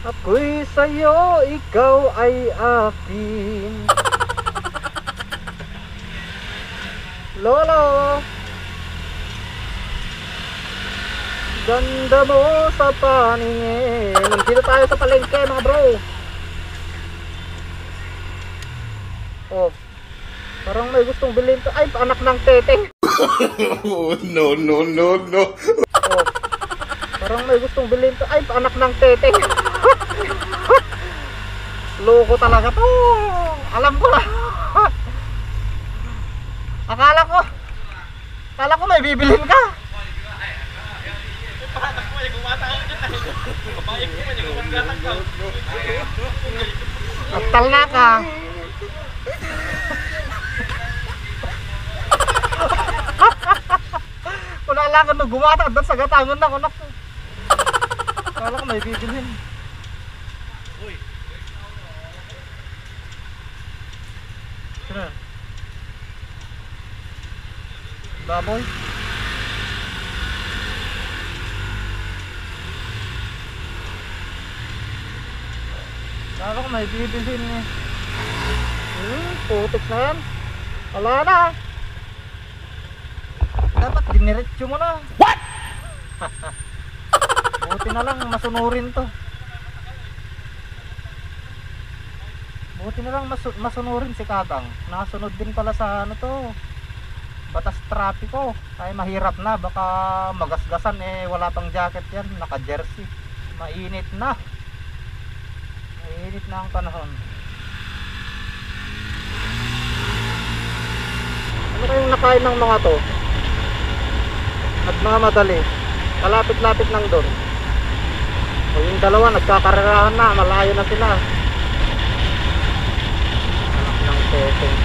Ako'y sa'yo, ikaw ay akin. Lolo, ganda mo sa paningin. Nandito tayo sa palengke mga bro. Oh, parang may gustong bilhin to. Ay, anak ng teteng. No, no, no, no. Oh, parang may gustong bilhin to. Ay, anak ng teteng. Loko talaga to. Alam ko na. Akala ko may bibilhin ka. Aktal na ka. Wala ka nung gumata doon sa gatangon na kunak. Akala ko may bibilhin. Sino? Baboy? Akala ko may bibilhin eh. Putik na yan. Wala na. Dapat diniretso mo na. What? Buti na lang masunurin to. Buti na lang masunurin si Kadang. Nakasunod din pala sa ano to, batas trapiko. Ay mahirap na, baka magasgasan eh, wala pang jacket yan, naka jersey. Mainit na. Mainit na ang panahon. Ano kayong nakain ng mga to? Nagmamadali. Kalapit-lapit lang doon. O yung dalawa nagkakarerahan na, malayo na sila. Anak ng teteng.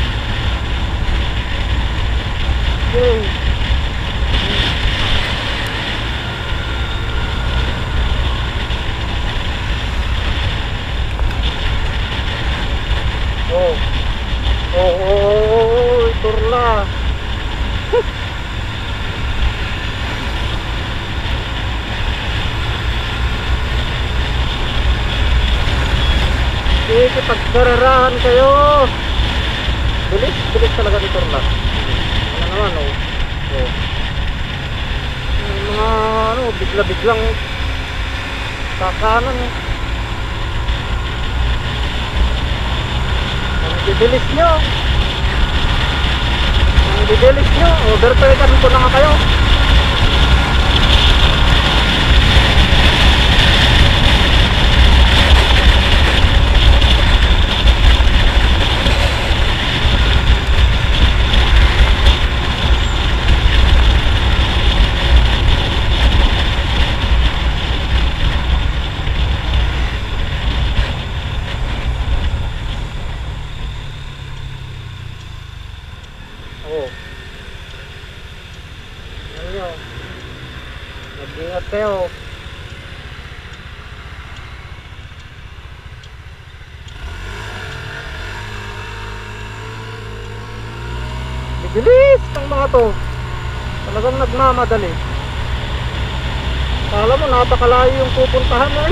Yay! Oh. Oh, turla. Sige, pagkararahan kayo. Bilis talaga ni turla. Ano naman, oh. Oh. Yung mga, ano, bigla-biglang kakanan, eh. Ang bibilis nyo. Overtaken ko na nga kayo. Oh. Ano? Mag-ingat kayo. Bibilis ng mga to. Talagang nagmamadali. Kala mo napakalayo yung pupuntahan mo eh.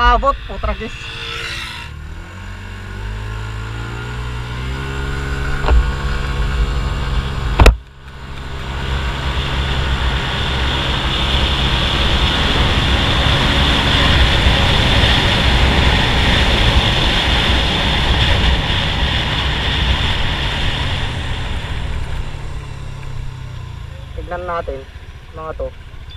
nakabot, putragis. Tignan natin mga to.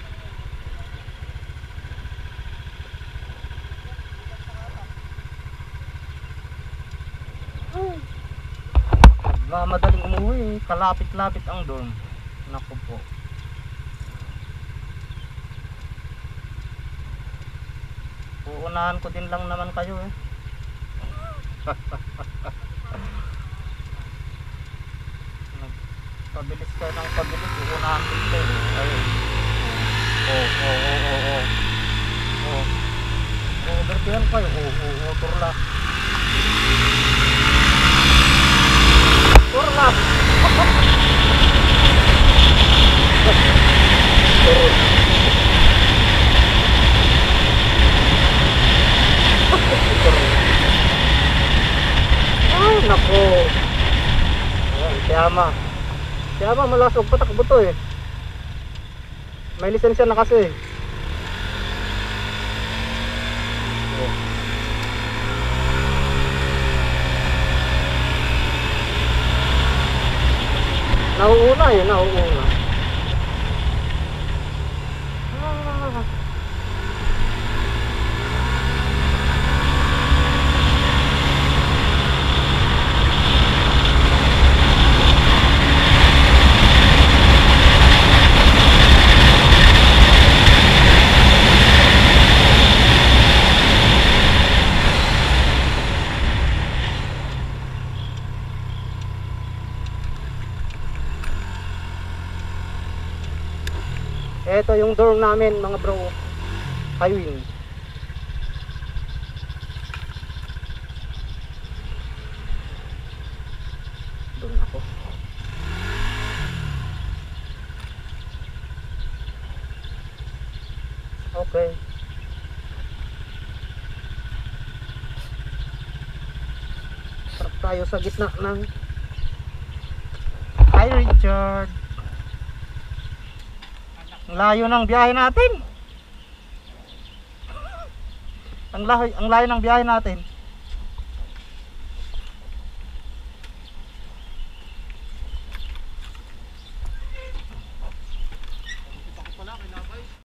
Madaling umuwi, kalapit-lapit ang dorm. Naku po. Uunahan ko din lang naman kayo eh. Pabilis kayo ng pabilis, uunahan din kayo. Ayun. Overtaken kayo. Turla. Turla. Ay, naku. Ayan, Tiyama, malasog patakbo to eh. May lisensya na kasi. Nauuna eh, nauuna. Ito yung dorm namin mga bro. Highway. Doon ako. Okay. Sarap tayo sa gitna ng Hi Richard. Ang layo ng biyahe natin. Ang layo ng biyahe natin.